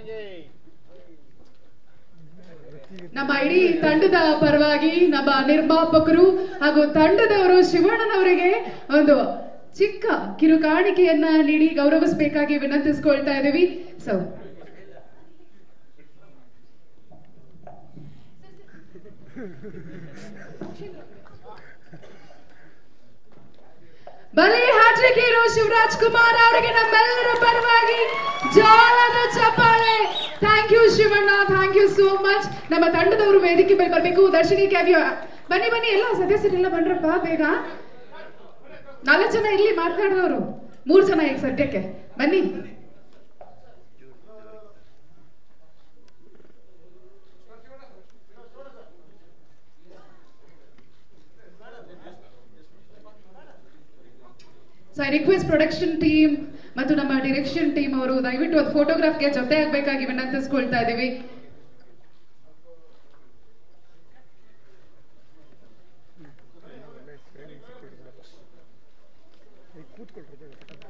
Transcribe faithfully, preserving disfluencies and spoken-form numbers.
ನಮ್ಮ ಇಡೀ ತಂಡದ ಪರವಾಗಿ ನಮ್ಮ ನಿರ್ಮಾಪಕರು ಹಾಗೂ ತಂಡದವರು ಶಿವಣ್ಣನವರಿಗೆ ಒಂದು ಚಿಕ್ಕ ಕಿರುಕಾಣಿಕೆಯನ್ನ ನೀಡಿ ಗೌರವಿಸಬೇಕಾಗಿ ವಿನಂತಿಸಿಕೊಳ್ತಾ ಇದ್ದೀವಿ. ಸೊ ಬಲಿ ಹ್ಯಾಟ್ರಿಕ್ ಹೀರೋ ಶಿವರಾಜ್ ಕುಮಾರ್ ಅವರಿಗೆ ನಮ್ಮೆಲ್ಲರ ಪರವಾಗಿ ಜೋರಾದ ಚಪ್ಪಾಳೆ. Thank you Shivanna, thank you so much. ನಮ್ಮ ತಂಡದವರು ವೇದಿಕೆ ಮೇಲೆ ಬರಬೇಕು. ದರ್ಶಿನಿ ಕ್ಯಾವಿಯೋ ಬನ್ನಿ ಬನ್ನಿ, ಎಲ್ಲ ಸದಸ್ಯರೆಲ್ಲ ಬಂದ್ರಪ್ಪ ಬೇಗ. ನಾಲ್ಕು ಜನ ಇಲ್ಲಿ ಮಾತನಾಡಿದವರು, ಮೂರು ಜನ ಈಗ ಸದ್ಯಕ್ಕೆ ಬನ್ನಿ. So I request production team ಮತ್ತು ನಮ್ಮ ಡೈರೆಕ್ಷನ್ ಟೀಮ್ ಅವರು ದಯವಿಟ್ಟು ಒಂದು ಫೋಟೋಗ್ರಾಫ್ಗೆ ಜೊತೆ ಆಗ್ಬೇಕಾಗಿ ವಿನಂತಿಸ್ಕೊಳ್ತಾ ಇದ್ದೀವಿ. ಕೂತ್ಕೊಳ್ರಿ.